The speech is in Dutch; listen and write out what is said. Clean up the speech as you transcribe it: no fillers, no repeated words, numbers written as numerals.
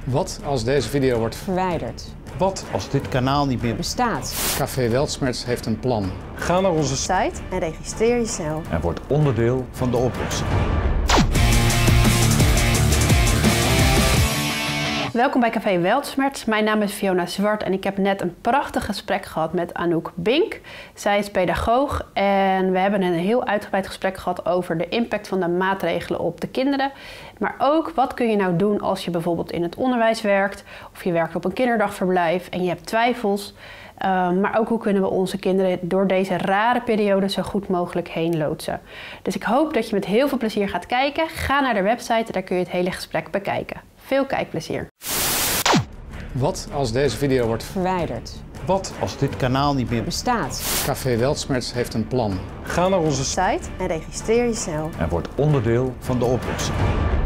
Wat als deze video wordt verwijderd? Wat als dit kanaal niet meer Bestaat. Café Weltschmerz heeft een plan. Ga naar onze site Site en registreer je snel. en word onderdeel van de oplossing. Welkom bij Café Weltschmerz. Mijn naam is Fiona Zwart en ik heb net een prachtig gesprek gehad met Anouk Bink. Zij is pedagoog en we hebben een heel uitgebreid gesprek gehad over de impact van de maatregelen op de kinderen. Maar ook, wat kun je nou doen als je bijvoorbeeld in het onderwijs werkt of je werkt op een kinderdagverblijf en je hebt twijfels. Maar ook hoe kunnen we onze kinderen door deze rare periode zo goed mogelijk heen loodsen. Dus ik hoop dat je met heel veel plezier gaat kijken. Ga naar de website, daar kun je het hele gesprek bekijken. Veel kijkplezier. Wat als deze video wordt Verwijderd. Wat als dit kanaal niet meer Bestaat. Café Weltschmerz heeft een plan. Ga naar onze site Site en registreer je snel. en word onderdeel van de oplossing.